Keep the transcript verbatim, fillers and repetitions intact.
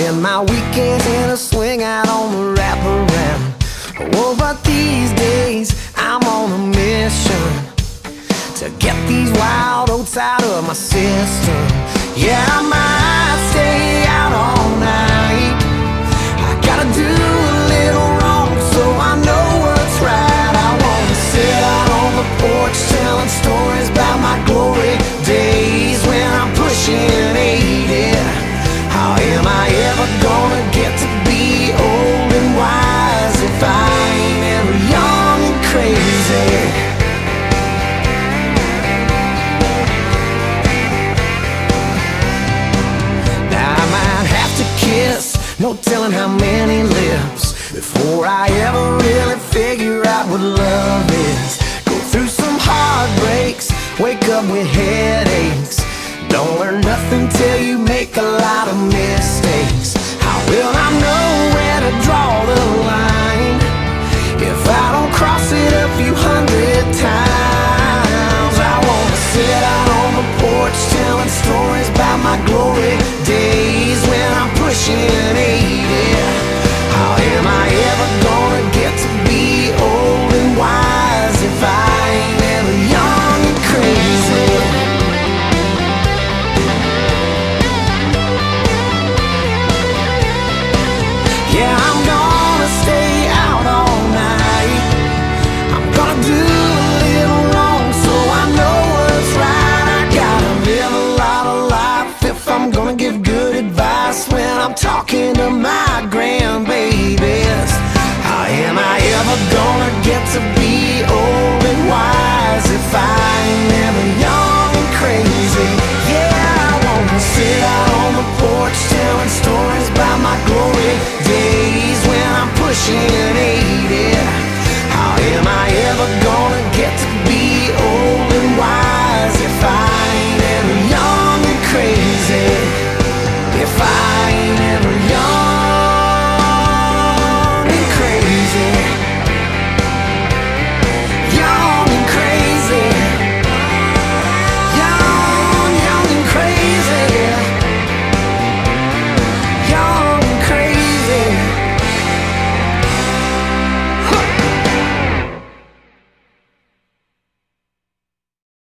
spend my weekends in a swing out on the wraparound. Oh, but these days I'm on a mission to get these wild oats out of my system. Yeah, I might stay out all night. I gotta do a little wrong so I know what's right. I wanna sit out on the porch telling stories about my glory days when I'm pushing eighty. How am I ever gonna get to be old and wise if I ain't ever young and crazy? Now I might have to kiss, no telling how many lips, before I ever really figure out what love is. Go through some heartbreaks, wake up with headaches. Don't learn nothing till you make a lot of mistakes. How will I know where to draw